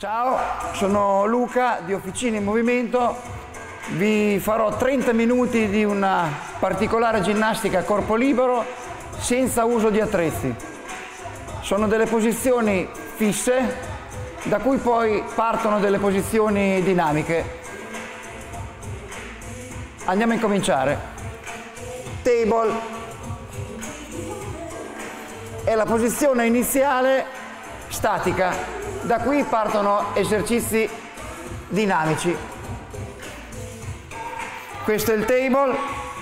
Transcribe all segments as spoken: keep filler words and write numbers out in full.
Ciao, sono Luca di Officine in Movimento. Vi farò trenta minuti di una particolare ginnastica a corpo libero senza uso di attrezzi. Sono delle posizioni fisse da cui poi partono delle posizioni dinamiche. Andiamo a incominciare. Table è la posizione iniziale statica. Da qui partono esercizi dinamici. Questo è il table.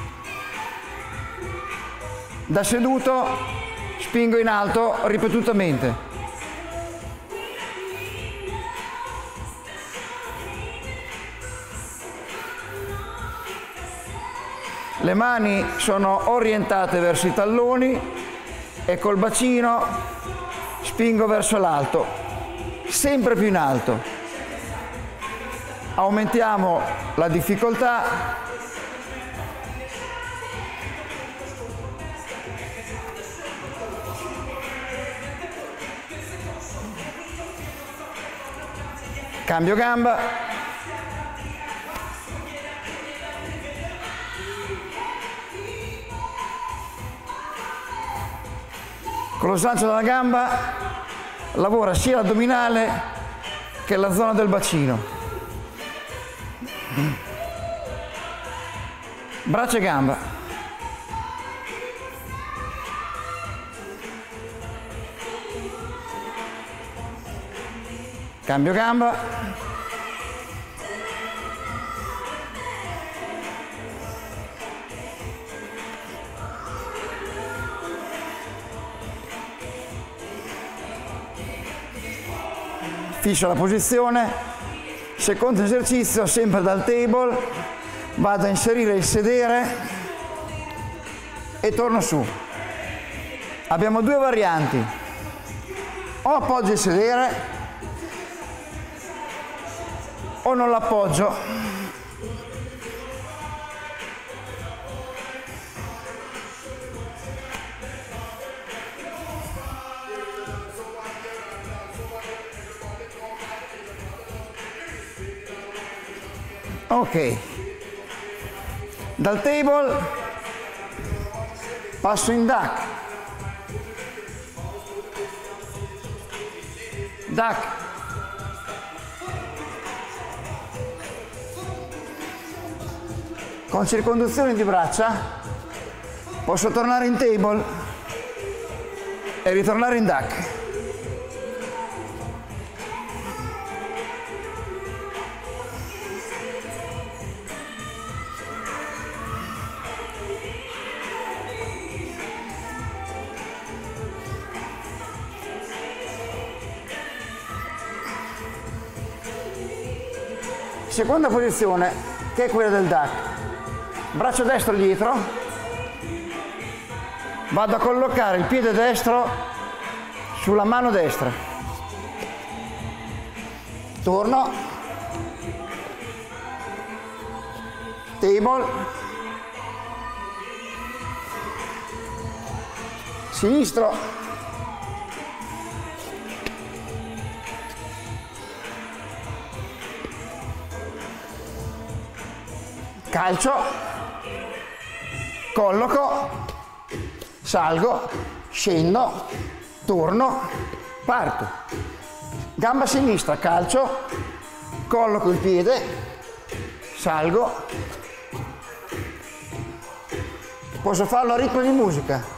Da seduto spingo in alto ripetutamente. Le mani sono orientate verso i talloni e col bacino spingo verso l'alto. Sempre più in alto. Aumentiamo la difficoltà. Cambio gamba. Con lo slancio della gamba lavora sia l'addominale che la zona del bacino. Braccia e gamba. Cambio gamba. Fisso la posizione. Secondo esercizio, sempre dal table, vado a inserire il sedere e torno su. Abbiamo due varianti: o appoggio il sedere o non l'appoggio. Ok, dal table passo in duck, duck, con circonduzione di braccia posso tornare in table e ritornare in duck. Seconda posizione, che è quella del duck. Braccio destro dietro, vado a collocare il piede destro sulla mano destra, torno, table, sinistro, calcio, colloco, salgo, scendo, torno, parto. Gamba sinistra, calcio, colloco il piede, salgo. Posso farlo a ritmo di musica.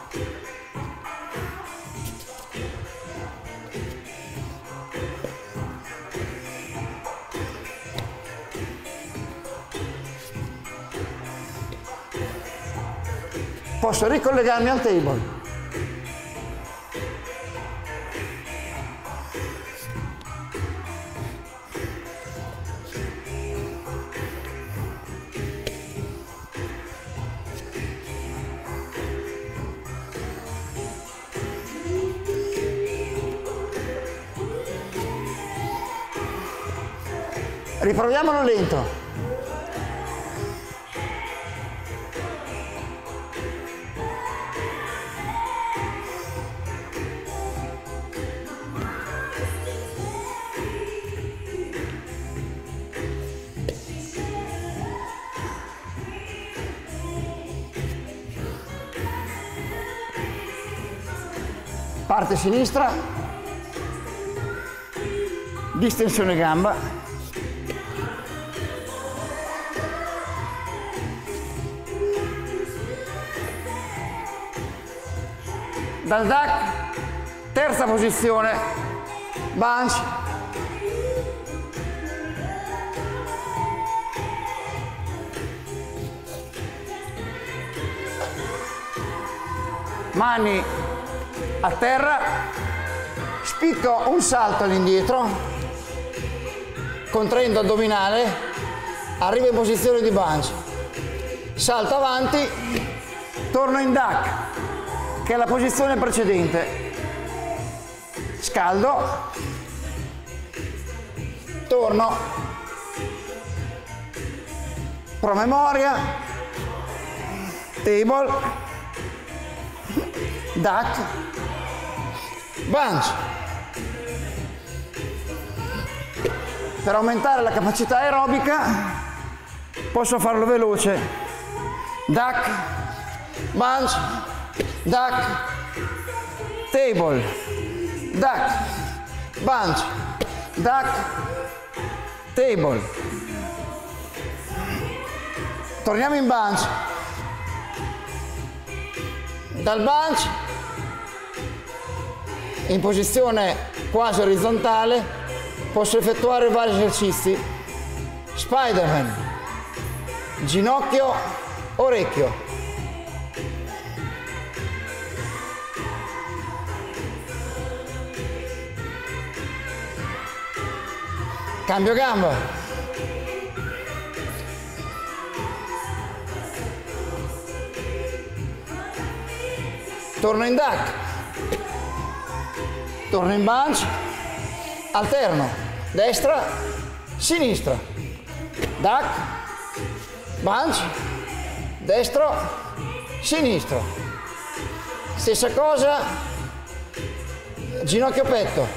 Posso ricollegarmi al table. Riproviamolo lento. parte sinistra, distensione gamba, dal duck, terza posizione, bunch, mani a terra, spicco un salto all'indietro, contraendo addominale, arrivo in posizione di bunch, salto avanti, torno in duck, che è la posizione precedente, scaldo, torno, promemoria, table, duck, bunch. Per aumentare la capacità aerobica posso farlo veloce, duck, bunch, duck, table, duck, bunch, duck, table. Torniamo in bunch. Dal bunch in posizione quasi orizzontale posso effettuare vari esercizi. Spider-Man, ginocchio, orecchio. Cambio gamba. Torno in duck, torno in bunch, alterno, destra, sinistra, duck, bunch, destro, sinistro. Stessa cosa, ginocchio petto.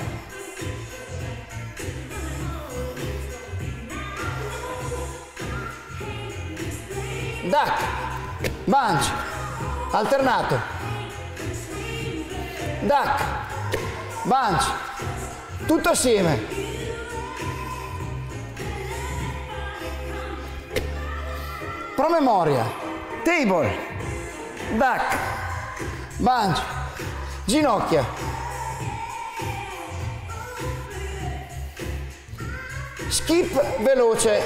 Duck, bunch, alternato. Duck, bunch, tutto assieme. Promemoria, table, duck, bunch, ginocchia. Skip veloce,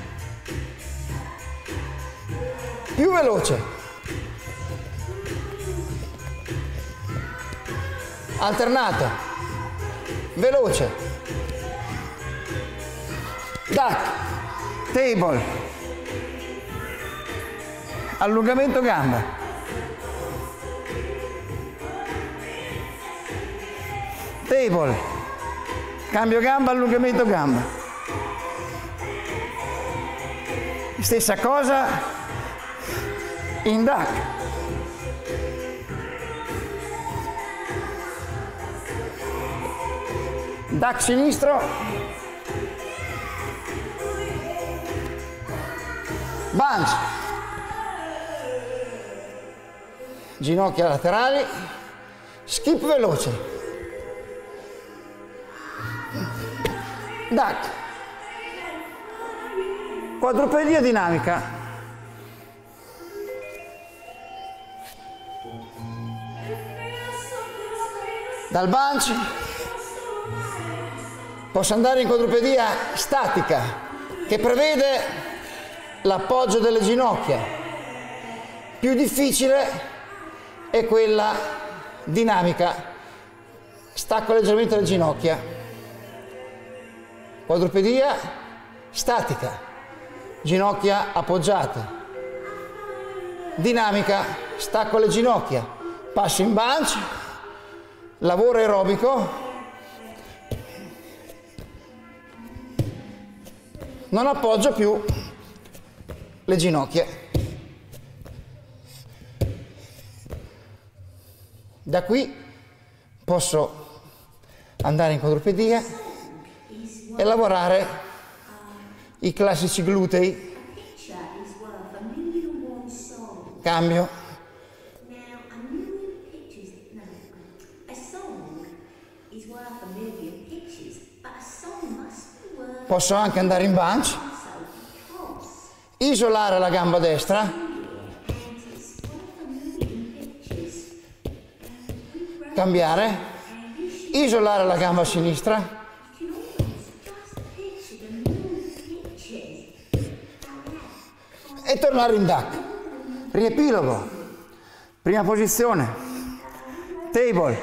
più veloce. Alternata, veloce, duck, table, allungamento gamba, table, cambio gamba, allungamento gamba, stessa cosa in duck. Duck sinistro, bunch, ginocchia laterali, skip veloce, duck, quadrupedia dinamica, dal bunch posso andare in quadrupedia statica, che prevede l'appoggio delle ginocchia. Più difficile è quella dinamica, stacco leggermente le ginocchia. Quadrupedia statica, ginocchia appoggiate. Dinamica, stacco le ginocchia, passo in bunch, lavoro aerobico. Non appoggio più le ginocchia. Da qui posso andare in quadrupedia e lavorare i classici glutei. Cambio. Posso anche andare in bunch, isolare la gamba destra, cambiare, isolare la gamba sinistra e tornare in duck. Riepilogo. Prima posizione, table,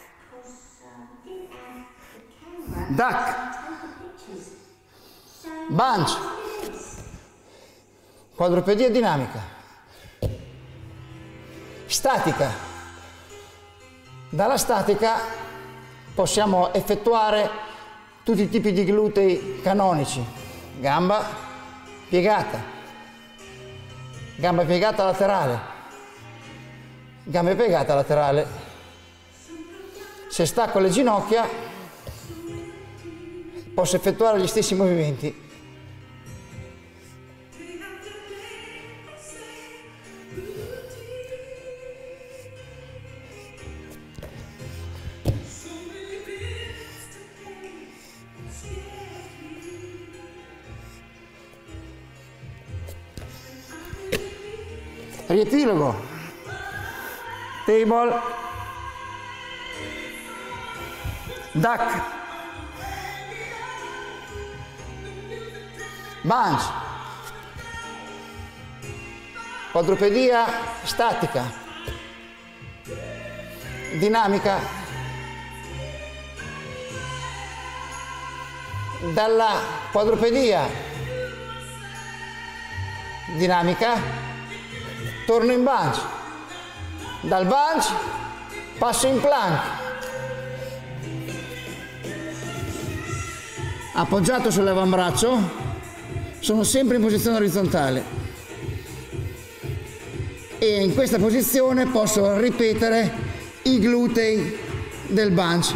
duck, bunch, quadrupedia dinamica, statica. Dalla statica possiamo effettuare tutti i tipi di glutei canonici, gamba piegata, gamba piegata laterale, gamba piegata laterale. Se stacco le ginocchia posso effettuare gli stessi movimenti. Riepilogo, table, duck, bunch, quadrupedia statica, dinamica. Dalla quadrupedia dinamica torno in bunch, dal bunch passo in plank, appoggiato sull'avambraccio, sono sempre in posizione orizzontale e in questa posizione posso ripetere i glutei del bunch.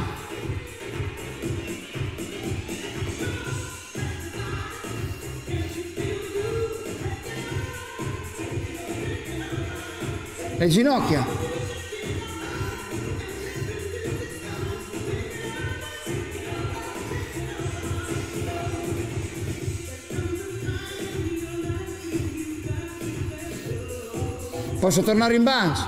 Le ginocchia, posso tornare in bunch,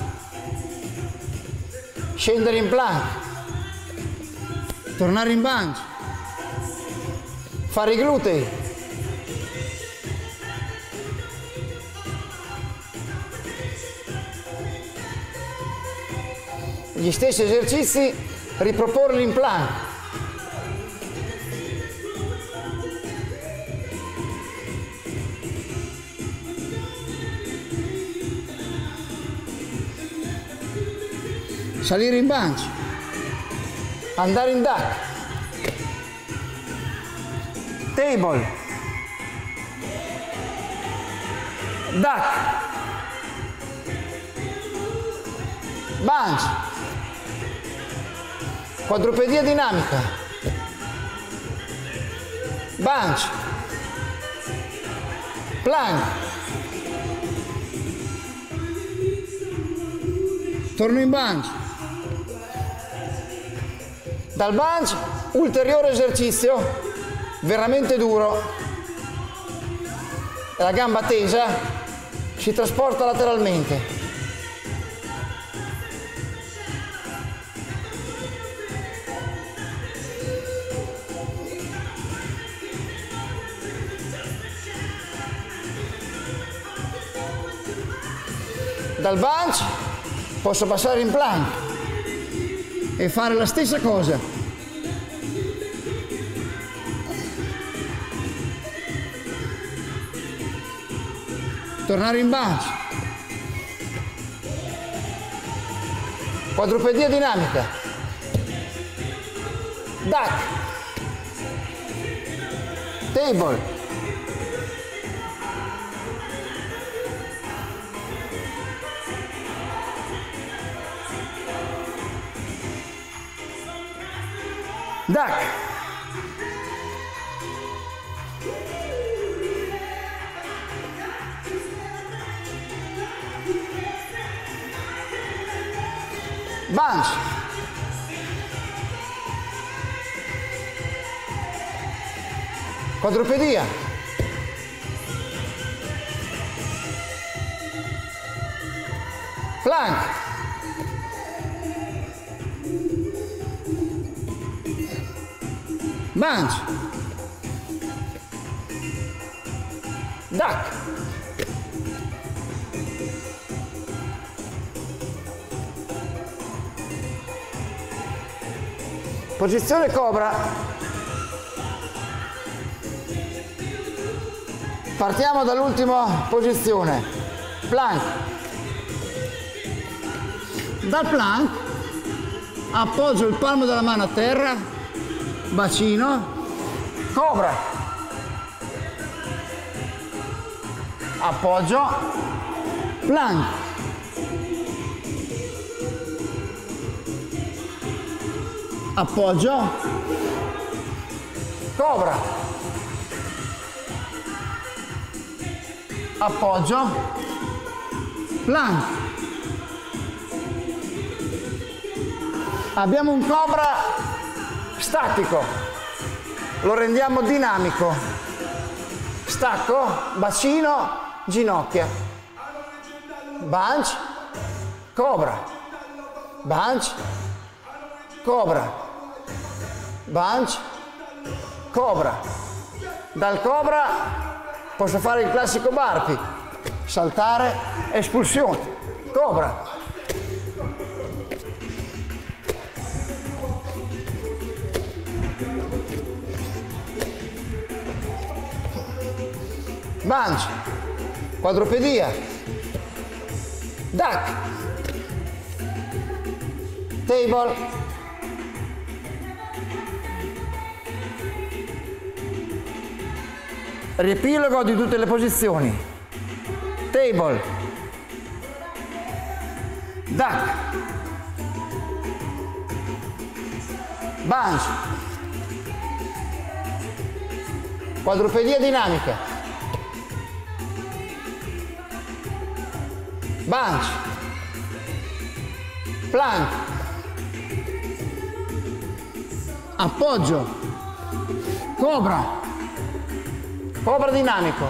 scendere in plank, tornare in bunch, fare i glutei. Gli stessi esercizi riproporli in plank. Salire in bunch, andare in duck, table, duck, bunch, quadrupedia dinamica, bunch, plank, torno in bunch, dal bunch ulteriore esercizio veramente duro, la gamba tesa si trasporta lateralmente. Dal bunch posso passare in plank e fare la stessa cosa. Tornare in bunch. Quadrupedia dinamica. Duck. Table. Duck. Bunch. quadrupedia, plank, bunge, duck, posizione cobra. Partiamo dall'ultima posizione, plank. Dal plank appoggio il palmo della mano a terra, bacino, cobra. Appoggio, plank. Appoggio, cobra. Appoggio, plank. Abbiamo un cobra statico, lo rendiamo dinamico. Stacco, bacino, ginocchia. Bunge, cobra. Bunge, cobra. Bunge, cobra. Dal cobra posso fare il classico burpee, saltare, espulsione, cobra. Bunge, quadrupedia, duck, table, riepilogo di tutte le posizioni, table, duck, bunge, quadrupedia dinamica, bunge, plank, appoggio, cobra, cobra dinamico,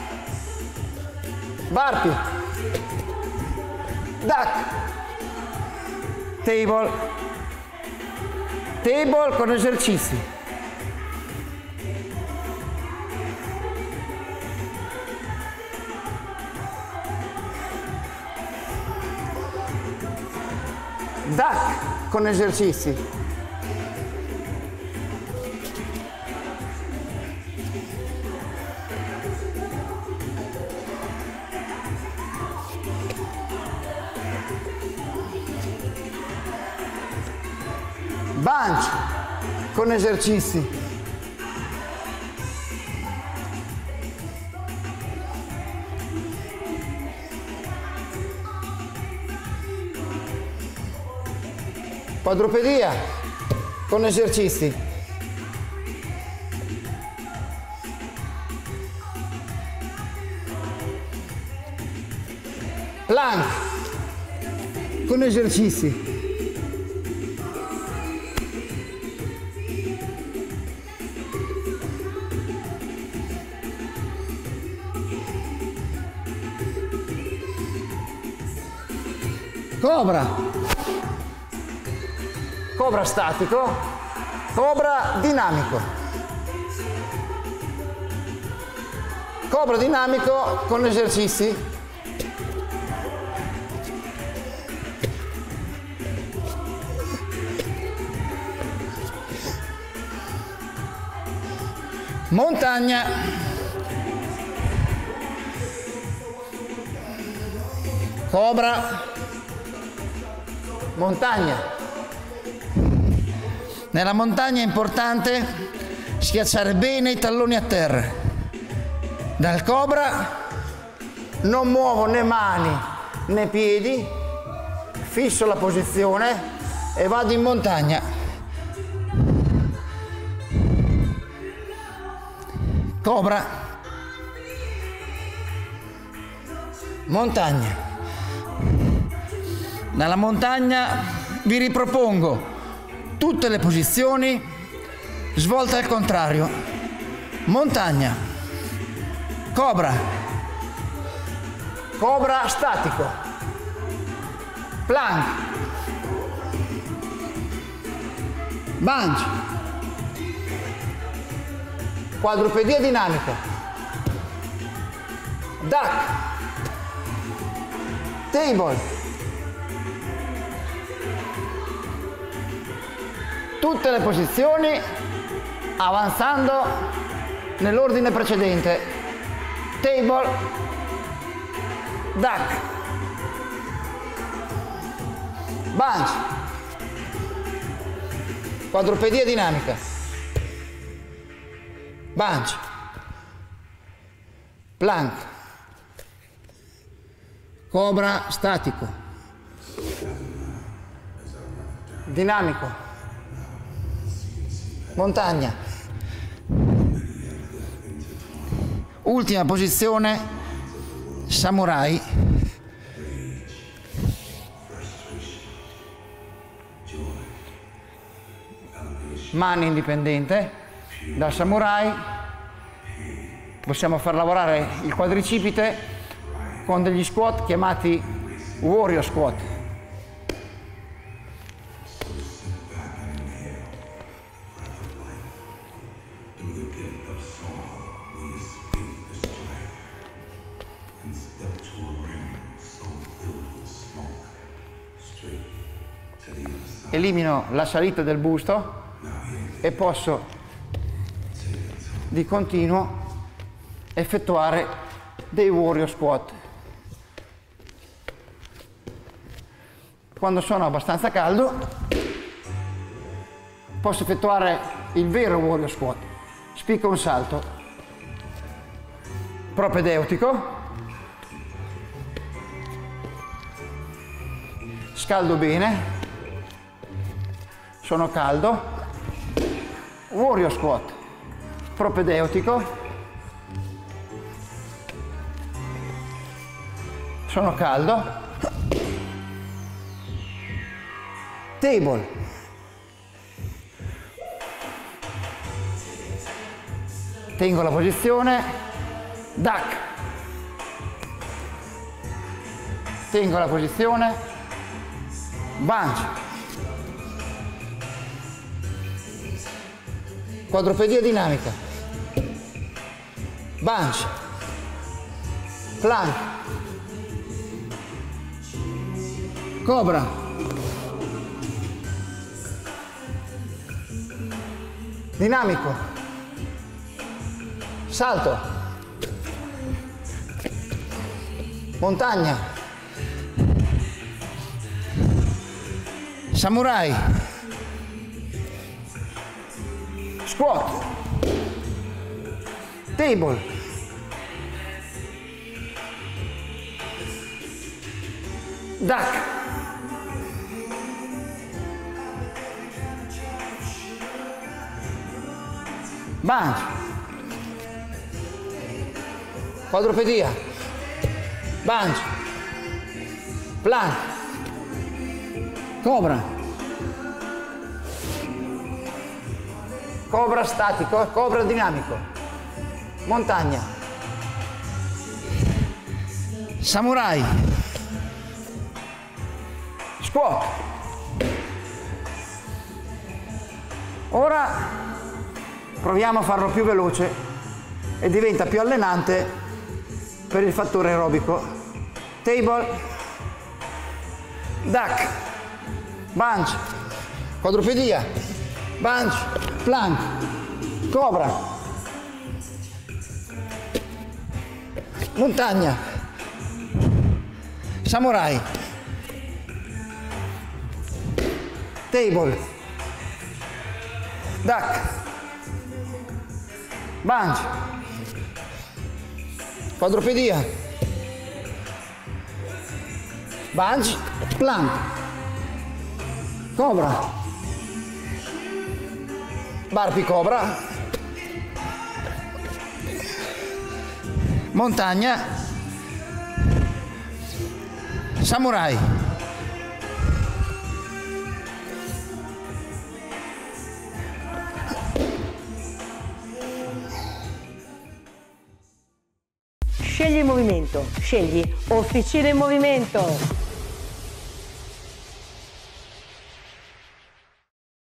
burpee, duck, table, table con esercizi, duck con esercizi, bunge con esercizi, quadrupedia con esercizi, plank con esercizi, cobra, cobra statico, cobra dinamico, cobra dinamico con esercizi, montagna, cobra, montagna. Nella montagna è importante schiacciare bene i talloni a terra. Dal cobra non muovo né mani né piedi, fisso la posizione e vado in montagna. Cobra, montagna. Dalla montagna vi ripropongo tutte le posizioni svolte al contrario. montagna, cobra, cobra statico, plank, bunge, quadrupedia dinamica, duck, table. Tutte le posizioni avanzando nell'ordine precedente. Table, duck, bunge, quadrupedia dinamica, bunge, plank, cobra statico, dinamico, montagna. Ultima posizione, samurai. Mano indipendente. Da samurai possiamo far lavorare il quadricipite con degli squat chiamati warrior squat. Elimino la salita del busto e posso di continuo effettuare dei warrior squat. Quando sono abbastanza caldo posso effettuare il vero warrior squat. Spicco un salto propedeutico, scaldo bene, sono caldo, warrior squat, propedeutico, sono caldo, table, tengo la posizione, duck, tengo la posizione, bunge, quadrupedia dinamica, bunge, plank, cobra, dinamico, salto, montagna, samurai, squat, table, duck, bunge, quadrupedia, bunge, plank, cobra, cobra statico, cobra dinamico, montagna, samurai, squat. Ora proviamo a farlo più veloce e diventa più allenante per il fattore aerobico. Table, duck, bunge, quadrupedia, bunge, plank, cobra, montagna, samurai, table, duck, bunge, quadrupedia, bunge, plank, cobra, barpi cobra, montagna, samurai, Scegli il movimento, scegli Officina in Movimento.